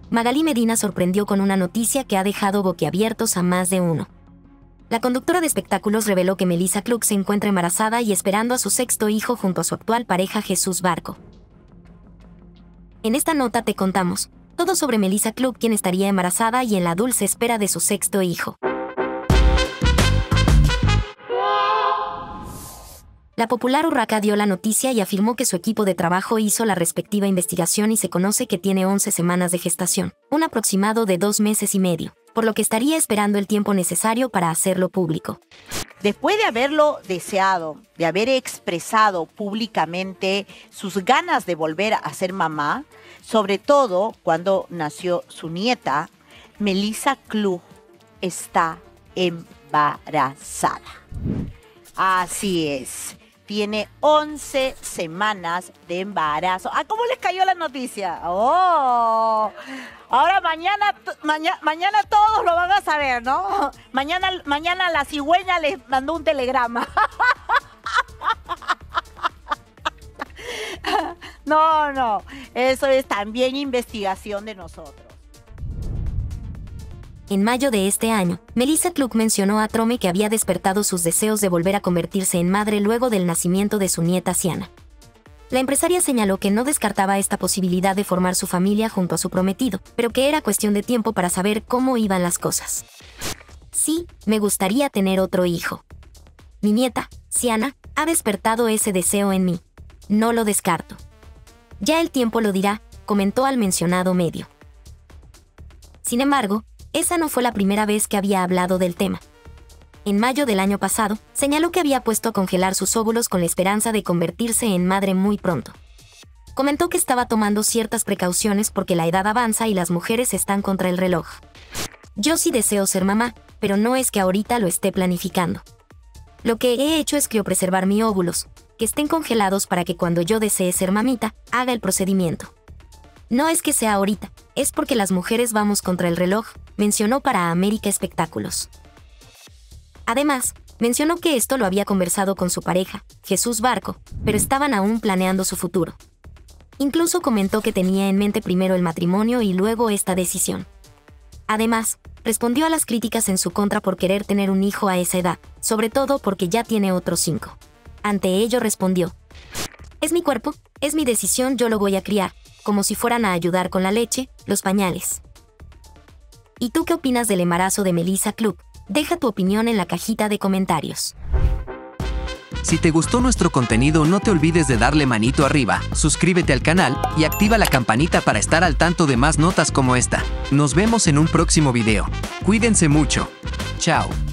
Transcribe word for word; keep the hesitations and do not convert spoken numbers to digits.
Magalí Medina sorprendió con una noticia que ha dejado boquiabiertos a más de uno. La conductora de espectáculos reveló que Melissa Cluck se encuentra embarazada y esperando a su sexto hijo junto a su actual pareja Jesús Barco. En esta nota te contamos todo sobre Melissa Cluck, quien estaría embarazada y en la dulce espera de su sexto hijo. La popular urraca dio la noticia y afirmó que su equipo de trabajo hizo la respectiva investigación y se conoce que tiene once semanas de gestación, un aproximado de dos meses y medio, por lo que estaría esperando el tiempo necesario para hacerlo público. Después de haberlo deseado, de haber expresado públicamente sus ganas de volver a ser mamá, sobre todo cuando nació su nieta, Melissa Cluck está embarazada. Así es. Tiene once semanas de embarazo. Ah, ¿cómo les cayó la noticia? ¡Oh! Ahora mañana, mañana, mañana todos lo van a saber, ¿no? Mañana, mañana la cigüeña les mandó un telegrama. No, no. Eso es también investigación de nosotros. En mayo de este año, Melissa Cluck mencionó a Trome que había despertado sus deseos de volver a convertirse en madre luego del nacimiento de su nieta Ciana. La empresaria señaló que no descartaba esta posibilidad de formar su familia junto a su prometido, pero que era cuestión de tiempo para saber cómo iban las cosas. Sí, me gustaría tener otro hijo. Mi nieta, Ciana, ha despertado ese deseo en mí. No lo descarto. Ya el tiempo lo dirá, comentó al mencionado medio. Sin embargo, esa no fue la primera vez que había hablado del tema. En mayo del año pasado, señaló que había puesto a congelar sus óvulos con la esperanza de convertirse en madre muy pronto. Comentó que estaba tomando ciertas precauciones porque la edad avanza y las mujeres están contra el reloj. Yo sí deseo ser mamá, pero no es que ahorita lo esté planificando. Lo que he hecho es criopreservar mis óvulos, que estén congelados para que cuando yo desee ser mamita, haga el procedimiento. No es que sea ahorita, es porque las mujeres vamos contra el reloj, mencionó para América Espectáculos. Además, mencionó que esto lo había conversado con su pareja, Jesús Barco, pero estaban aún planeando su futuro. Incluso comentó que tenía en mente primero el matrimonio y luego esta decisión. Además, respondió a las críticas en su contra por querer tener un hijo a esa edad, sobre todo porque ya tiene otros cinco. Ante ello respondió: es mi cuerpo, es mi decisión, yo lo voy a criar, como si fueran a ayudar con la leche, los pañales. ¿Y tú qué opinas del embarazo de Melissa Cluck? Deja tu opinión en la cajita de comentarios. Si te gustó nuestro contenido, no te olvides de darle manito arriba, suscríbete al canal y activa la campanita para estar al tanto de más notas como esta. Nos vemos en un próximo video. Cuídense mucho. Chao.